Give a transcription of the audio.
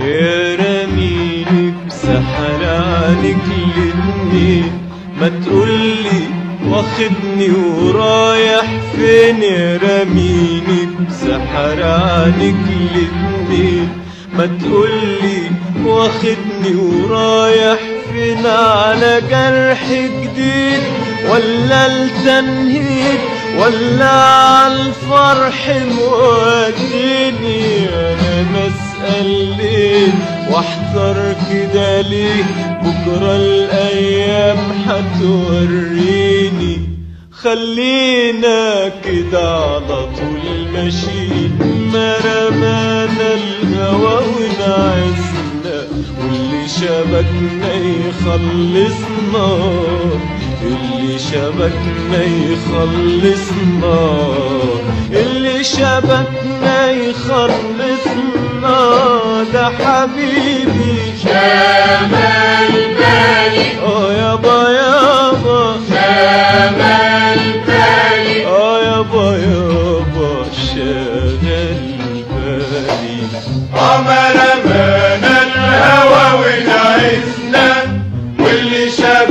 يا رميني بسحرانك الاتنين، ما تقولي واخدني ورايح فين. يا رميني بسحرانك الاتنين، ما تقولي واخدني ورايح فين. على جرح جديد ولا التنهيد ولا عالفرح موديني. انا بسأل ليه واحتار كده ليه، بكرة الايام هتوريني. خلينا كده على طول ماشيين، ما رمانا الهوى ونعزنا، واللي شبكنا يخلصنا، اللي شبكنا يخلصنا، اللي شبكنا يخلصنا. ده حبيبي شمال بالي، يابا يابا شمال بالي، يابا يابا شغل بالي. ما رمانا الهوى ونعزنا، واللي شبكنا